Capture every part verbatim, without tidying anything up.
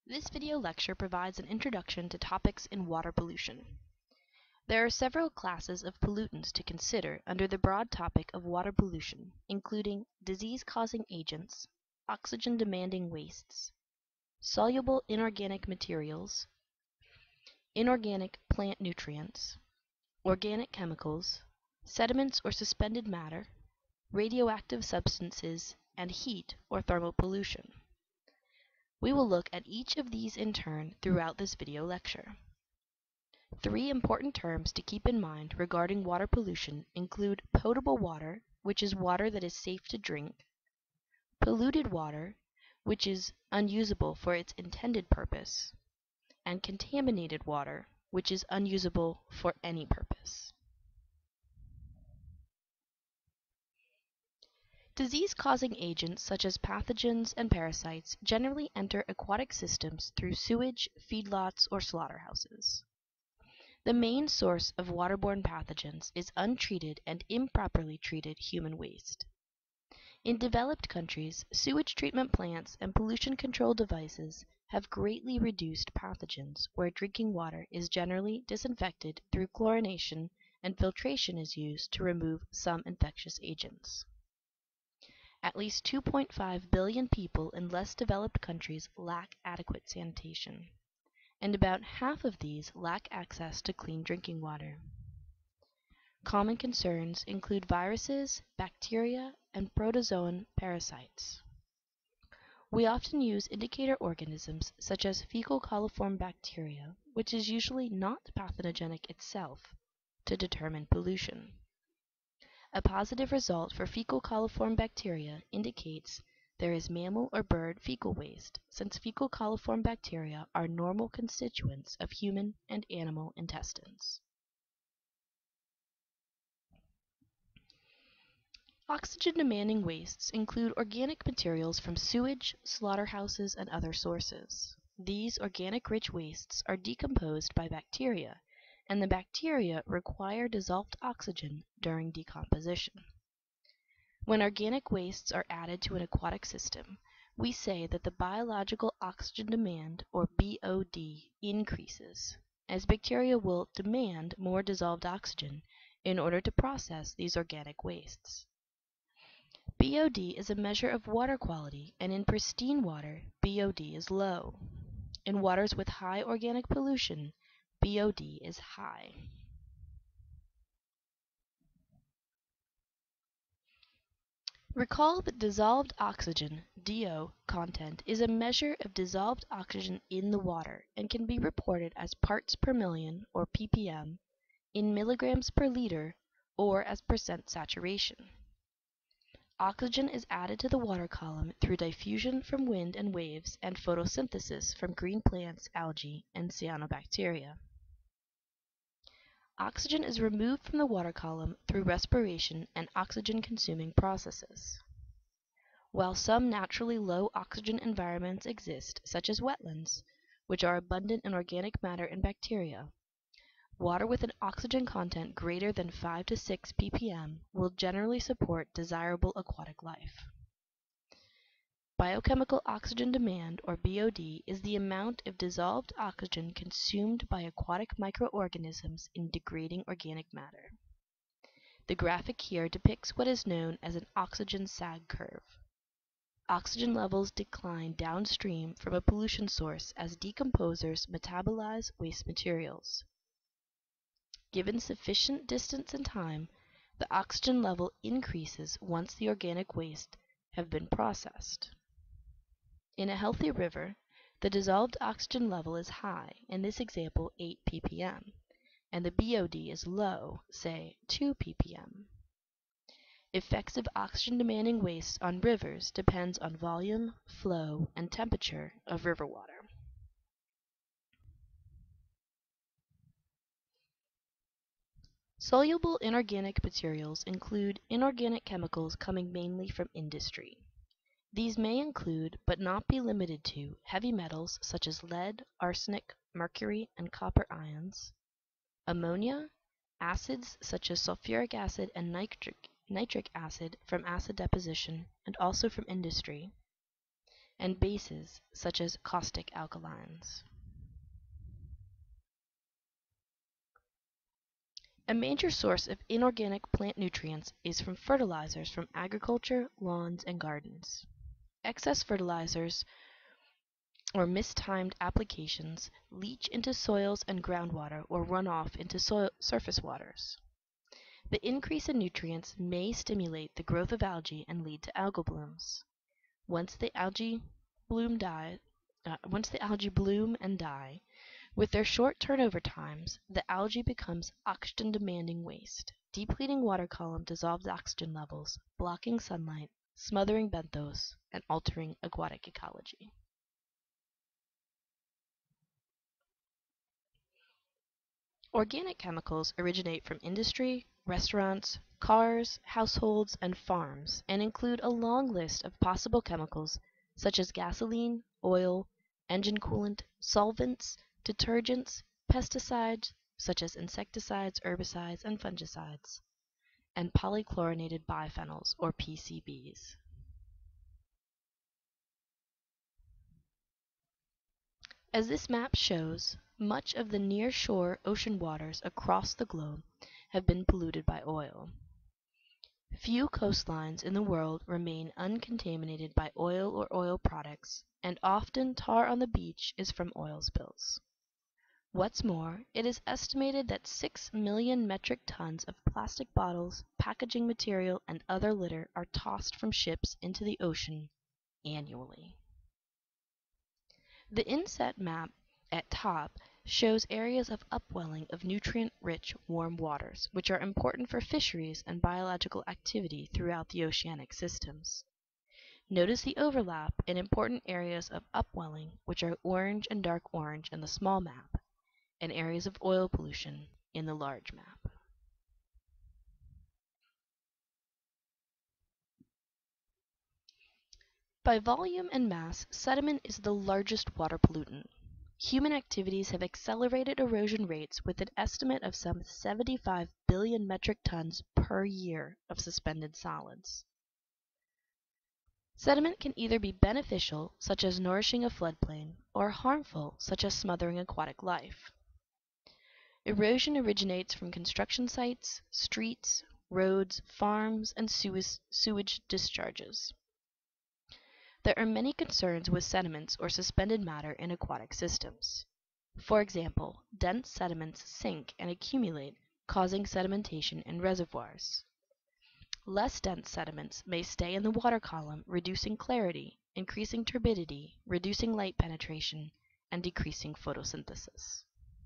This video lecture provides an introduction to topics in water pollution. There are several classes of pollutants to consider under the broad topic of water pollution, including disease-causing agents, oxygen-demanding wastes, soluble inorganic materials, inorganic plant nutrients, organic chemicals, sediments or suspended matter, radioactive substances, and heat or thermal pollution. We will look at each of these in turn throughout this video lecture. Three important terms to keep in mind regarding water pollution include potable water, which is water that is safe to drink, polluted water, which is unusable for its intended purpose, and contaminated water, which is unusable for any purpose. Disease-causing agents such as pathogens and parasites generally enter aquatic systems through sewage, feedlots, or slaughterhouses. The main source of waterborne pathogens is untreated and improperly treated human waste. In developed countries, sewage treatment plants and pollution control devices have greatly reduced pathogens where drinking water is generally disinfected through chlorination and filtration is used to remove some infectious agents. At least two point five billion people in less developed countries lack adequate sanitation, and about half of these lack access to clean drinking water. Common concerns include viruses, bacteria, and protozoan parasites. We often use indicator organisms such as fecal coliform bacteria, which is usually not pathogenic itself, to determine pollution. A positive result for fecal coliform bacteria indicates there is mammal or bird fecal waste, since fecal coliform bacteria are normal constituents of human and animal intestines. Oxygen-demanding wastes include organic materials from sewage, slaughterhouses, and other sources. These organic-rich wastes are decomposed by bacteria, and the bacteria require dissolved oxygen during decomposition. When organic wastes are added to an aquatic system, we say that the biological oxygen demand, or B O D, increases, as bacteria will demand more dissolved oxygen in order to process these organic wastes. B O D is a measure of water quality, and in pristine water, B O D is low. In waters with high organic pollution, B O D is high. Recall that dissolved oxygen, D O, content is a measure of dissolved oxygen in the water and can be reported as parts per million, or p p m, in milligrams per liter, or as percent saturation. Oxygen is added to the water column through diffusion from wind and waves and photosynthesis from green plants, algae, and cyanobacteria. Oxygen is removed from the water column through respiration and oxygen-consuming processes. While some naturally low oxygen environments exist, such as wetlands, which are abundant in organic matter and bacteria, water with an oxygen content greater than five to six p p m will generally support desirable aquatic life. Biochemical oxygen demand, or B O D, is the amount of dissolved oxygen consumed by aquatic microorganisms in degrading organic matter. The graphic here depicts what is known as an oxygen sag curve. Oxygen levels decline downstream from a pollution source as decomposers metabolize waste materials. Given sufficient distance and time, the oxygen level increases once the organic waste have been processed. In a healthy river, the dissolved oxygen level is high, in this example eight p p m, and the B O D is low, say two p p m. Effects of oxygen-demanding wastes on rivers depends on volume, flow, and temperature of river water. Soluble inorganic materials include inorganic chemicals coming mainly from industry. These may include, but not be limited to, heavy metals such as lead, arsenic, mercury, and copper ions, ammonia, acids such as sulfuric acid and nitric, nitric acid from acid deposition and also from industry, and bases such as caustic alkalines. A major source of inorganic plant nutrients is from fertilizers from agriculture, lawns, and gardens. Excess fertilizers or mistimed applications leach into soils and groundwater or run off into soil surface waters. The increase in nutrients may stimulate the growth of algae and lead to algal blooms. Once the algae bloom die, uh, once the algae bloom and die, with their short turnover times, the algae becomes oxygen-demanding waste. Depleting water column dissolves oxygen levels, blocking sunlight, smothering benthos, and altering aquatic ecology. Organic chemicals originate from industry, restaurants, cars, households, and farms, and include a long list of possible chemicals such as gasoline, oil, engine coolant, solvents, detergents, pesticides such as insecticides, herbicides, and fungicides, and polychlorinated biphenyls or P C Bs. As this map shows, much of the near-shore ocean waters across the globe have been polluted by oil. Few coastlines in the world remain uncontaminated by oil or oil products, and often tar on the beach is from oil spills. What's more, it is estimated that six million metric tons of plastic bottles, packaging material, and other litter are tossed from ships into the ocean annually. The inset map at top shows areas of upwelling of nutrient-rich warm waters, which are important for fisheries and biological activity throughout the oceanic systems. Notice the overlap in important areas of upwelling, which are orange and dark orange in the small map, and areas of oil pollution in the large map. By volume and mass, sediment is the largest water pollutant. Human activities have accelerated erosion rates with an estimate of some seventy-five billion metric tons per year of suspended solids. Sediment can either be beneficial, such as nourishing a floodplain, or harmful, such as smothering aquatic life. Erosion originates from construction sites, streets, roads, farms, and sewage discharges. There are many concerns with sediments or suspended matter in aquatic systems. For example, dense sediments sink and accumulate, causing sedimentation in reservoirs. Less dense sediments may stay in the water column, reducing clarity, increasing turbidity, reducing light penetration, and decreasing photosynthesis.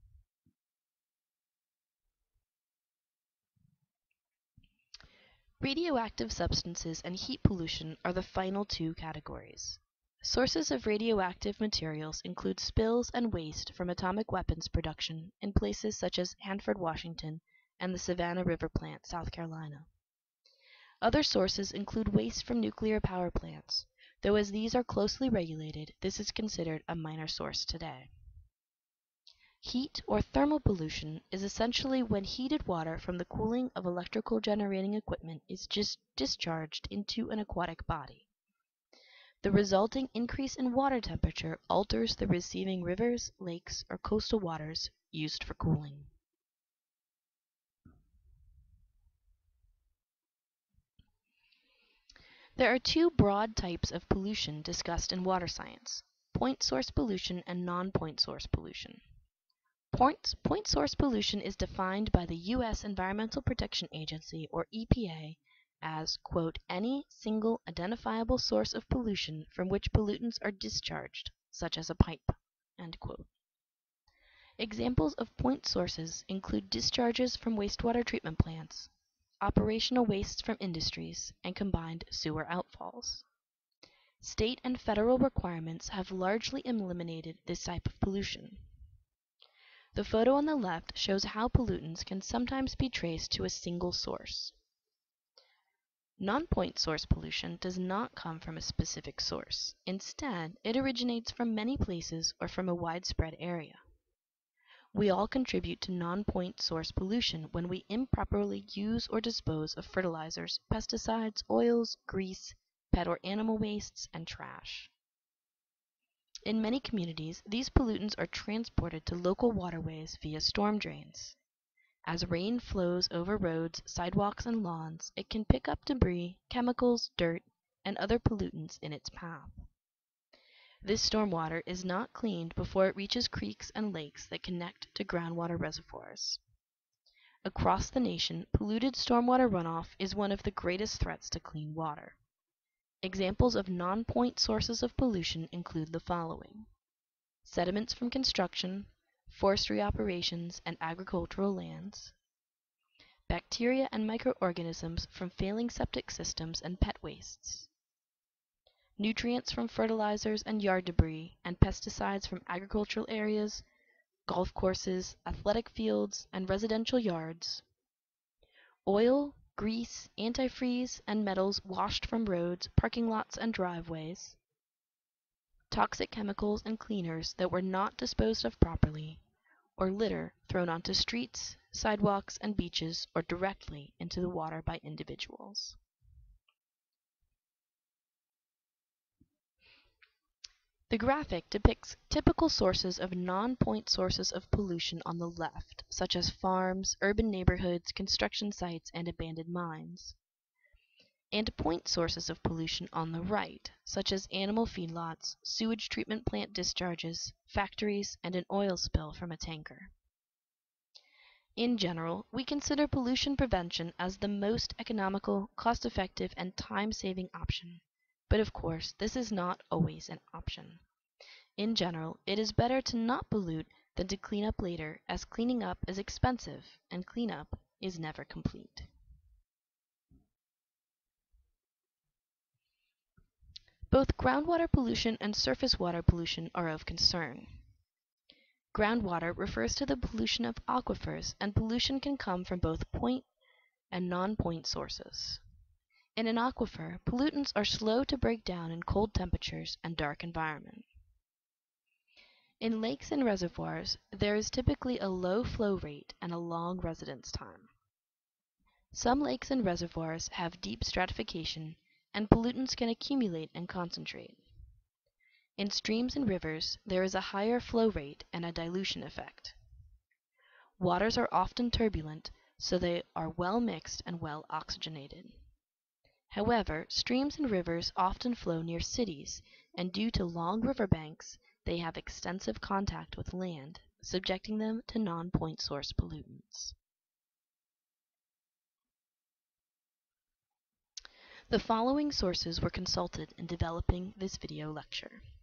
Radioactive substances and heat pollution are the final two categories. Sources of radioactive materials include spills and waste from atomic weapons production in places such as Hanford, Washington, and the Savannah River Plant, South Carolina. Other sources include waste from nuclear power plants, though as these are closely regulated, this is considered a minor source today. Heat or thermal pollution is essentially when heated water from the cooling of electrical generating equipment is just discharged into an aquatic body. The resulting increase in water temperature alters the receiving rivers, lakes, or coastal waters used for cooling. There are two broad types of pollution discussed in water science: point source pollution and non-point source pollution. Point, point source pollution is defined by the U S Environmental Protection Agency, or E P A, as, quote, any single identifiable source of pollution from which pollutants are discharged, such as a pipe, end quote. Examples of point sources include discharges from wastewater treatment plants, operational wastes from industries, and combined sewer outfalls. State and federal requirements have largely eliminated this type of pollution. The photo on the left shows how pollutants can sometimes be traced to a single source. Non-point source pollution does not come from a specific source. Instead, it originates from many places or from a widespread area. We all contribute to non-point source pollution when we improperly use or dispose of fertilizers, pesticides, oils, grease, pet or animal wastes, and trash. In many communities, these pollutants are transported to local waterways via storm drains. As rain flows over roads, sidewalks, and lawns, it can pick up debris, chemicals, dirt, and other pollutants in its path. This stormwater is not cleaned before it reaches creeks and lakes that connect to groundwater reservoirs. Across the nation, polluted stormwater runoff is one of the greatest threats to clean water. Examples of non-point sources of pollution include the following: sediments from construction, forestry operations, and agricultural lands, bacteria and microorganisms from failing septic systems and pet wastes, nutrients from fertilizers and yard debris, and pesticides from agricultural areas, golf courses, athletic fields, and residential yards, oil, grease, antifreeze, and metals washed from roads, parking lots, and driveways, toxic chemicals and cleaners that were not disposed of properly, or litter thrown onto streets, sidewalks, and beaches, or directly into the water by individuals. The graphic depicts typical sources of non-point sources of pollution on the left, such as farms, urban neighborhoods, construction sites, and abandoned mines, and point sources of pollution on the right, such as animal feedlots, sewage treatment plant discharges, factories, and an oil spill from a tanker. In general, we consider pollution prevention as the most economical, cost-effective, and time-saving option. But of course, this is not always an option. In general, it is better to not pollute than to clean up later, as cleaning up is expensive, and cleanup is never complete. Both groundwater pollution and surface water pollution are of concern. Groundwater refers to the pollution of aquifers, and pollution can come from both point and non-point sources. In an aquifer, pollutants are slow to break down in cold temperatures and dark environment. In lakes and reservoirs, there is typically a low flow rate and a long residence time. Some lakes and reservoirs have deep stratification, and pollutants can accumulate and concentrate. In streams and rivers, there is a higher flow rate and a dilution effect. Waters are often turbulent, so they are well mixed and well oxygenated. However, streams and rivers often flow near cities, and due to long riverbanks, they have extensive contact with land, subjecting them to non-point source pollutants. The following sources were consulted in developing this video lecture.